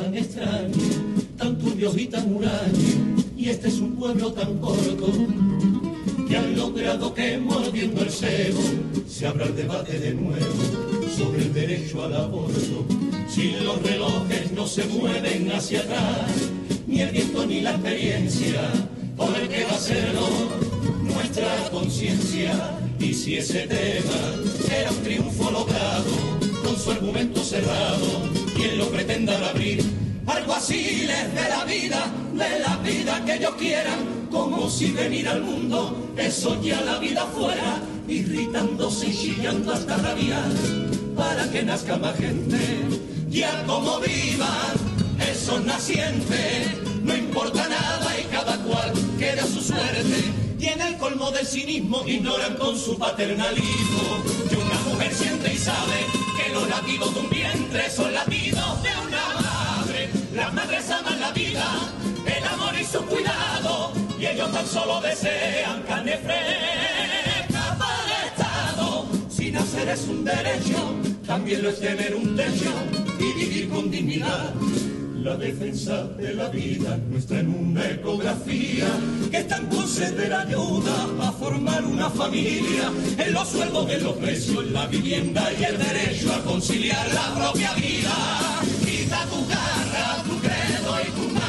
tan extraño, tan turbio y tan huraño, y este es un pueblo tan corto, que han logrado que mordiendo el cebo se abra el debate de nuevo sobre el derecho al aborto. Si los relojes no se mueven hacia atrás, ni el viento ni la experiencia, por el que va a serlo nuestra conciencia. Y si ese tema era un triunfo logrado, con su argumento cerrado, quien lo pretenda abrir, alguaciles de la vida que ellos quieran, como si venir al mundo eso ya la vida fuera, irritándose y chillando hasta rabiar, para que nazca más gente, ya como vivan esos nacientes, no importa nada y cada cual quede a su suerte. Tiene el colmo del cinismo, ignoran con su paternalismo que una mujer siente y sabe que los latidos de un vientre son latidos de una madre. Las madres aman la vida, el amor y su cuidado, y ellos tan solo desean carne fresca para el Estado. Si nacer es un derecho, también lo es tener un techo y vivir con dignidad. La defensa de la vida nuestra en una ecografía que está en conceder ayuda a formar una familia, en los sueldos, en los precios, en la vivienda y el derecho a conciliar la propia vida. Quita tu garra, tu credo y tu